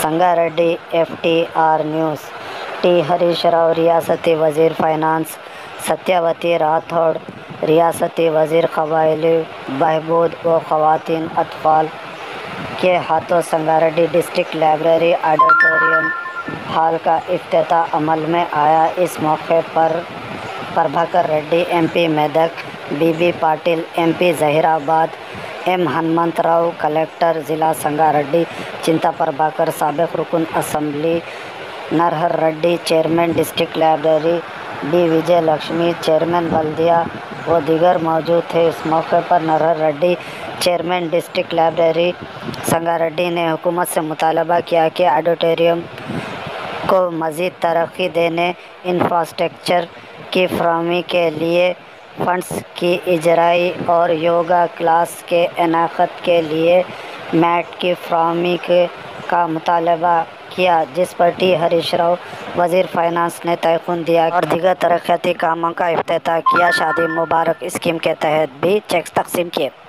Sangareddy FTR news. T Harish Rao रियासती वज़ीर finance, Satyawati Rathore रियासती वज़ीर क़बायली बहबूद व ख़वातीन अतफ़ाल के हाथों Sangareddy district library auditorium hall का इफ्तिताह अमल में आया। इस मौके पर Prabhakar Reddy MP Medak, BB Patil MP Zaheerabad, M Hanumantharao collector ज़िला संगारेड्डी, चिंता प्रभाकर साबिक़ रुकन assembly, Narhar Reddy chairman district library, D Vijay Lakshmi chairman बल्दिया व दीगर मौजूद थे। इस मौके पर Narhar Reddy chairman district library Sangareddy ने हुकूमत से मुतालबा किया कि ऑडिटोरियम को मज़ीद तरक्की देने, इंफ्रास्ट्रक्चर की फराहमी के लिए फंड्स की इजराई और योगा क्लास के इनेकाद के लिए मैट की फराहमी का मुतालबा किया, जिस पर टी हरीश राव वज़ीर फाइनेंस ने तयख़ुन दिया और दीगर तरक्याती कामों का इफ्तिताह किया। शादी मुबारक स्कीम के तहत भी चेक तकसीम किए।